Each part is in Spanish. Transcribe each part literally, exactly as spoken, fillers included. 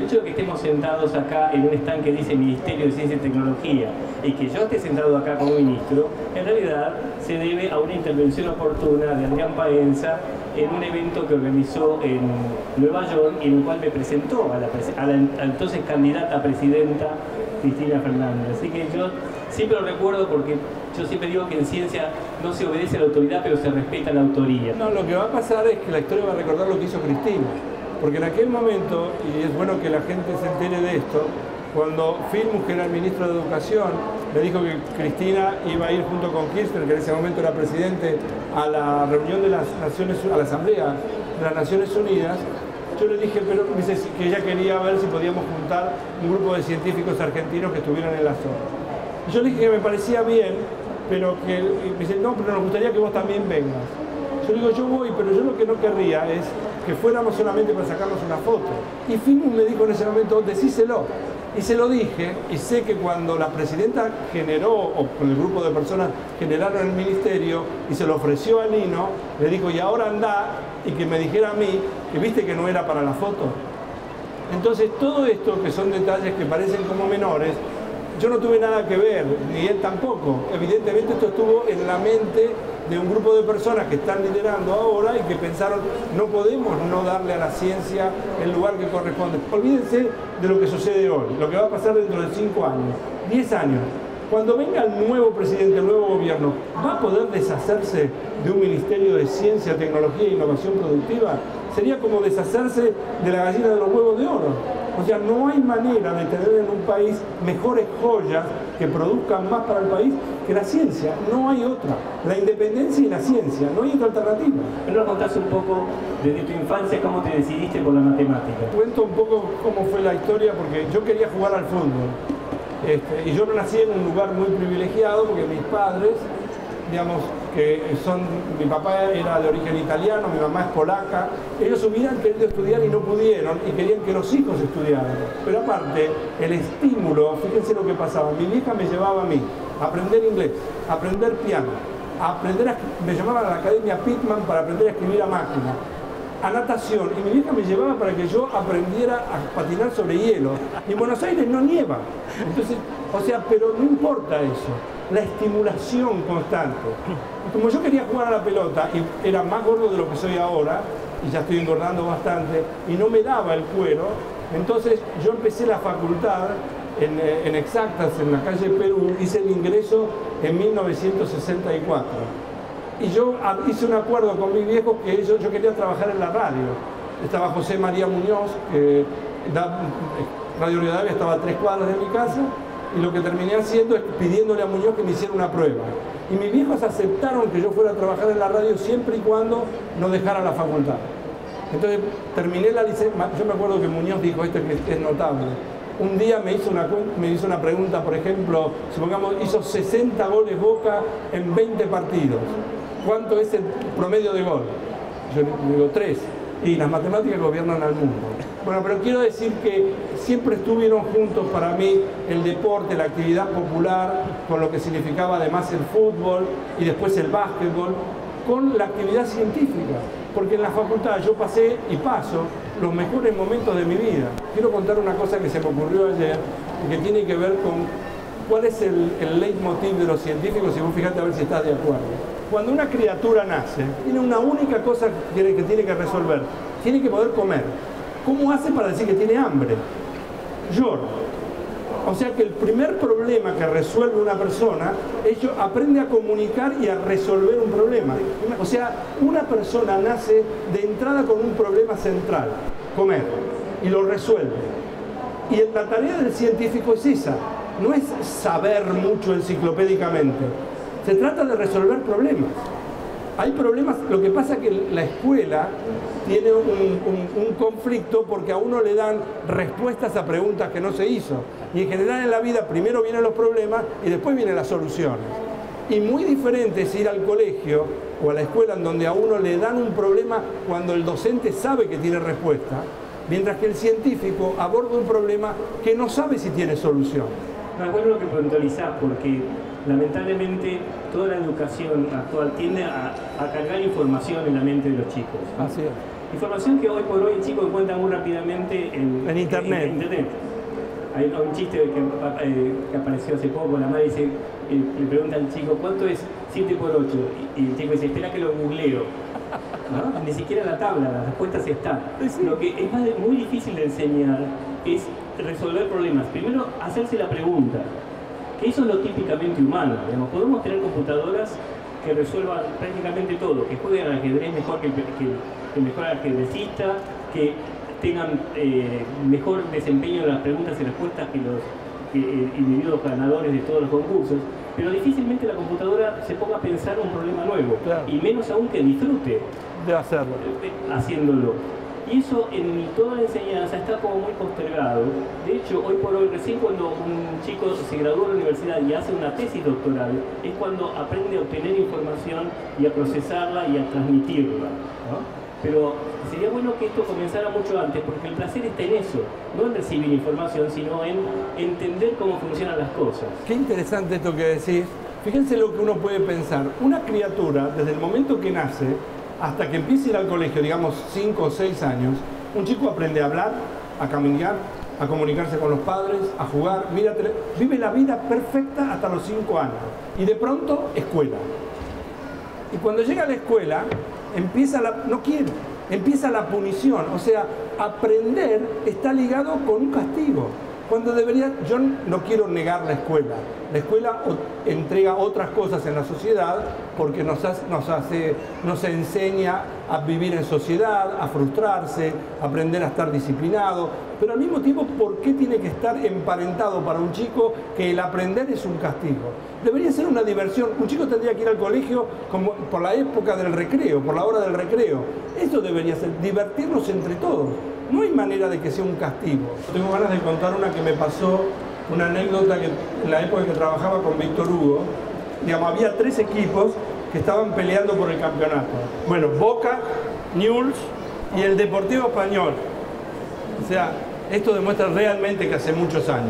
hecho de que estemos sentados acá en un stand que dice Ministerio de Ciencia y Tecnología y que yo esté sentado acá como ministro, en realidad se debe a una intervención oportuna de Adrián Paenza en un evento que organizó en Nueva York y en el cual me presentó a la, a la entonces candidata a presidenta Cristina Fernández. Así que yo siempre lo recuerdo porque yo siempre digo que en ciencia no se obedece a la autoridad, pero se respeta la autoría. No, lo que va a pasar es que la historia va a recordar lo que hizo Cristina. Porque en aquel momento, y es bueno que la gente se entere de esto, cuando Filmus, que era el ministro de Educación, le dijo que Cristina iba a ir junto con Kirchner, que en ese momento era presidente, a la reunión de las Naciones, a la Asamblea de las Naciones Unidas, yo le dije pero, dice, que ella quería ver si podíamos juntar un grupo de científicos argentinos que estuvieran en la zona. Y yo le dije que me parecía bien, pero que, me dice, no, pero nos gustaría que vos también vengas. Yo le digo, yo voy, pero yo lo que no querría es que fuéramos solamente para sacarnos una foto. Y Filmus me dijo en ese momento, decíselo. Y se lo dije, y sé que cuando la presidenta generó, o con el grupo de personas generaron el ministerio, y se lo ofreció a Nino, le dijo, y ahora anda, y que me dijera a mí, que viste que no era para la foto. Entonces, todo esto, que son detalles que parecen como menores, yo no tuve nada que ver, ni él tampoco. Evidentemente esto estuvo en la mente de un grupo de personas que están liderando ahora y que pensaron, no podemos no darle a la ciencia el lugar que corresponde. Olvídense de lo que sucede hoy, lo que va a pasar dentro de cinco años, diez años. Cuando venga el nuevo presidente, el nuevo gobierno, ¿va a poder deshacerse de un Ministerio de Ciencia, Tecnología e Innovación Productiva? Sería como deshacerse de la gallina de los huevos de oro. O sea, no hay manera de tener en un país mejores joyas que produzcan más para el país que la ciencia. No hay otra. La independencia y la ciencia. No hay otra alternativa. Pero nos contás un poco desde tu infancia cómo te decidiste por la matemática. Cuento un poco cómo fue la historia porque yo quería jugar al fútbol. Este, y yo no nací en un lugar muy privilegiado porque mis padres, digamos, que son, mi papá era de origen italiano, mi mamá es polaca, ellos hubieran querido estudiar y no pudieron y querían que los hijos estudiaran. Pero aparte, el estímulo, fíjense lo que pasaba, mi vieja me llevaba a mí a aprender inglés, a aprender piano, a aprender a, me llamaban a la Academia Pitman para aprender a escribir a máquina, a natación, y mi vieja me llevaba para que yo aprendiera a patinar sobre hielo. Y en Buenos Aires no nieva. Entonces, o sea, pero no importa eso, la estimulación constante. Y como yo quería jugar a la pelota y era más gordo de lo que soy ahora, y ya estoy engordando bastante, y no me daba el cuero, entonces yo empecé la facultad en, en Exactas, en la calle Perú, hice el ingreso en mil novecientos sesenta y cuatro. Y yo hice un acuerdo con mis viejos que yo, yo quería trabajar en la radio. Estaba José María Muñoz, que da, Radio Rivadavia estaba a tres cuadras de mi casa, y lo que terminé haciendo es pidiéndole a Muñoz que me hiciera una prueba. Y mis viejos aceptaron que yo fuera a trabajar en la radio siempre y cuando no dejara la facultad. Entonces terminé la licencia. Yo me acuerdo que Muñoz dijo esto que es notable. Un día me hizo, una, me hizo una pregunta, por ejemplo, supongamos, hizo sesenta goles Boca en veinte partidos. ¿Cuánto es el promedio de gol? Yo digo tres. Y las matemáticas gobiernan al mundo. Bueno, pero quiero decir que siempre estuvieron juntos para mí el deporte, la actividad popular, con lo que significaba además el fútbol y después el básquetbol, con la actividad científica. Porque en la facultad yo pasé y paso los mejores momentos de mi vida. Quiero contar una cosa que se me ocurrió ayer y que tiene que ver con cuál es el, el leitmotiv de los científicos, y vos fíjate a ver si estás de acuerdo. Cuando una criatura nace, tiene una única cosa que tiene, que tiene que resolver. Tiene que poder comer. ¿Cómo hace para decir que tiene hambre? Llora. O sea que el primer problema que resuelve una persona, ella aprende a comunicar y a resolver un problema. O sea, una persona nace de entrada con un problema central, comer, y lo resuelve. Y la tarea del científico es esa, no es saber mucho enciclopédicamente. Se trata de resolver problemas. Hay problemas, lo que pasa es que la escuela tiene un, un, un conflicto porque a uno le dan respuestas a preguntas que no se hizo. Y en general en la vida primero vienen los problemas y después vienen las soluciones. Y muy diferente es ir al colegio o a la escuela en donde a uno le dan un problema cuando el docente sabe que tiene respuesta, mientras que el científico aborda un problema que no sabe si tiene solución. Me acuerdo lo que puntualizás, porque lamentablemente toda la educación actual tiende a, a cargar información en la mente de los chicos. Así es. Información que hoy por hoy el chico encuentra muy rápidamente en, en Internet. En, en internet. Hay un chiste que, eh, que apareció hace poco, la madre dice, eh, le pregunta al chico, ¿cuánto es siete por ocho? Y, y el chico dice, espera que lo googleo. ¿No? Ni siquiera la tabla, las respuestas están. Sí. Lo que es más de, muy difícil de enseñar es resolver problemas. Primero, hacerse la pregunta, que eso es lo típicamente humano. Digamos, podemos tener computadoras que resuelvan prácticamente todo, que jueguen al ajedrez mejor que el, que, que el mejor ajedrecista, que tengan eh, mejor desempeño en las preguntas y respuestas que los que, eh, individuos ganadores de todos los concursos, pero difícilmente la computadora se ponga a pensar un problema nuevo, claro. Y menos aún que disfrute de hacerlo. Eh, haciéndolo. Y eso en toda la enseñanza está como muy postergado. De hecho, hoy por hoy, recién cuando un chico se gradúa de la universidad y hace una tesis doctoral, es cuando aprende a obtener información y a procesarla y a transmitirla, ¿no? Pero sería bueno que esto comenzara mucho antes, porque el placer está en eso, no en recibir información, sino en entender cómo funcionan las cosas. Qué interesante esto que decís. Fíjense lo que uno puede pensar. Una criatura, desde el momento que nace, hasta que empiece a ir al colegio, digamos cinco o seis años, un chico aprende a hablar, a caminar, a comunicarse con los padres, a jugar, mira, vive la vida perfecta hasta los cinco años. Y de pronto, escuela. Y cuando llega a la escuela, empieza la, no quiere, empieza la punición. O sea, aprender está ligado con un castigo. Cuando debería, yo no quiero negar la escuela. La escuela entrega otras cosas en la sociedad porque nos hace, nos hace, nos enseña a vivir en sociedad, a frustrarse, a aprender a estar disciplinado. Pero al mismo tiempo, ¿por qué tiene que estar emparentado para un chico que el aprender es un castigo? Debería ser una diversión. Un chico tendría que ir al colegio como por la época del recreo, por la hora del recreo. Eso debería ser, divertirnos entre todos. No hay manera de que sea un castigo. Tengo ganas de contar una que me pasó, una anécdota que en la época que trabajaba con Víctor Hugo, digamos, había tres equipos que estaban peleando por el campeonato. Bueno, Boca, Newell's y el Deportivo Español. O sea, esto demuestra realmente que hace muchos años.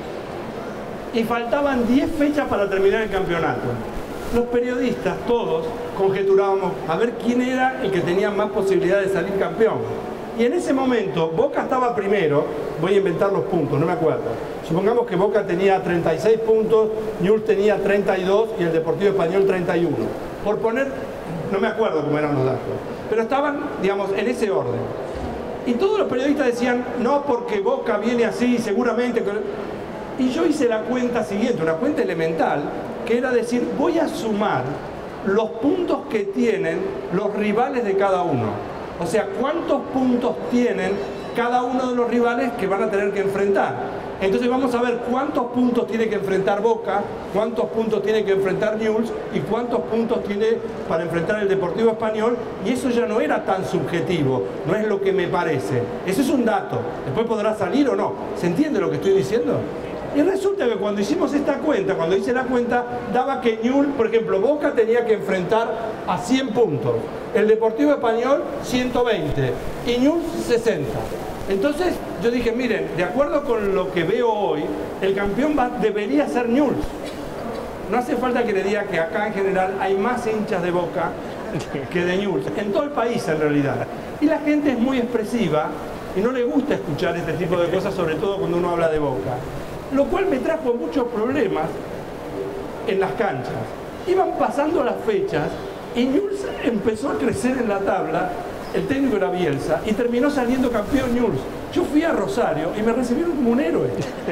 Y faltaban diez fechas para terminar el campeonato. Los periodistas, todos, conjeturábamos a ver quién era el que tenía más posibilidad de salir campeón. Y en ese momento, Boca estaba primero, voy a inventar los puntos, no me acuerdo. Supongamos que Boca tenía treinta y seis puntos, Newell's tenía treinta y dos y el Deportivo Español treinta y uno. Por poner, no me acuerdo cómo eran los datos, pero estaban, digamos, en ese orden. Y todos los periodistas decían, no, porque Boca viene así, seguramente... Y yo hice la cuenta siguiente, una cuenta elemental, que era decir, voy a sumar los puntos que tienen los rivales de cada uno. O sea, ¿cuántos puntos tienen cada uno de los rivales que van a tener que enfrentar? Entonces vamos a ver cuántos puntos tiene que enfrentar Boca, cuántos puntos tiene que enfrentar Newell's y cuántos puntos tiene para enfrentar el Deportivo Español. Y eso ya no era tan subjetivo, no es lo que me parece. Eso es un dato. Después podrá salir o no. ¿Se entiende lo que estoy diciendo? Y resulta que cuando hicimos esta cuenta, cuando hice la cuenta, daba que Newell's, por ejemplo, Boca tenía que enfrentar a cien puntos, el Deportivo Español ciento veinte y Newell's sesenta. Entonces yo dije, miren, de acuerdo con lo que veo hoy, el campeón va, debería ser Newell's. No hace falta que le diga que acá en general hay más hinchas de Boca que de Newell's, en todo el país en realidad. Y la gente es muy expresiva y no le gusta escuchar este tipo de cosas, sobre todo cuando uno habla de Boca. Lo cual me trajo muchos problemas en las canchas. Iban pasando las fechas y Newell's empezó a crecer en la tabla, el técnico era Bielsa, y terminó saliendo campeón Newell's. Yo fui a Rosario y me recibieron como un héroe.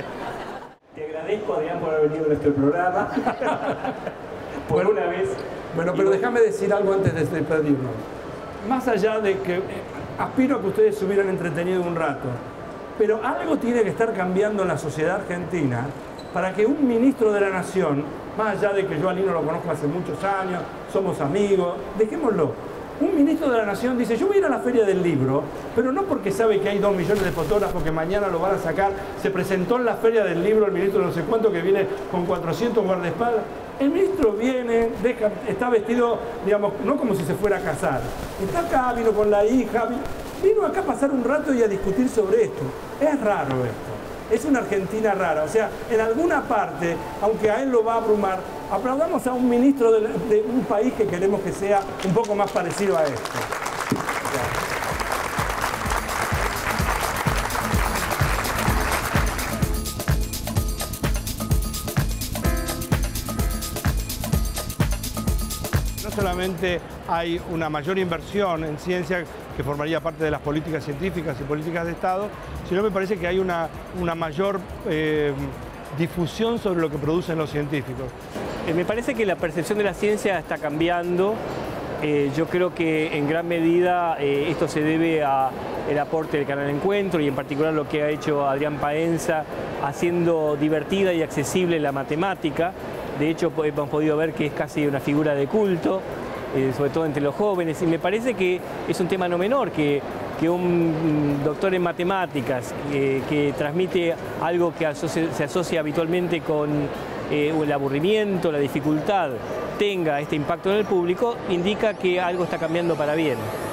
Te agradezco, Adrián, por haber venido a nuestro programa. Por bueno, una vez. Bueno, pero déjame decir algo antes de despedirnos. Más allá de que eh, aspiro a que ustedes se hubieran entretenido un rato, pero algo tiene que estar cambiando en la sociedad argentina para que un ministro de la Nación, más allá de que yo a Lino lo conozco hace muchos años, somos amigos, dejémoslo. Un ministro de la Nación dice, yo voy a ir a la Feria del Libro, pero no porque sabe que hay dos millones de fotógrafos que mañana lo van a sacar. Se presentó en la Feria del Libro el ministro no sé cuánto que viene con cuatrocientos guardaespaldas. El ministro viene, deja, está vestido, digamos, no como si se fuera a casar. Está acá, vino con la hija, vino acá a pasar un rato y a discutir sobre esto. Es raro esto. Es una Argentina rara. O sea, en alguna parte, aunque a él lo va a abrumar, aplaudamos a un ministro de, de un país que queremos que sea un poco más parecido a esto. Gracias. solamente hay una mayor inversión en ciencia, que formaría parte de las políticas científicas y políticas de Estado, sino me parece que hay una, una mayor eh, difusión sobre lo que producen los científicos. Eh, me parece que la percepción de la ciencia está cambiando. Eh, yo creo que en gran medida eh, esto se debe al aporte del Canal Encuentro y en particular lo que ha hecho Adrián Paenza, haciendo divertida y accesible la matemática. De hecho, hemos podido ver que es casi una figura de culto, eh, sobre todo entre los jóvenes, y me parece que es un tema no menor, que, que un doctor en matemáticas eh, que transmite algo que asocia, se asocia habitualmente con eh, el aburrimiento, la dificultad, tenga este impacto en el público, indica que algo está cambiando para bien.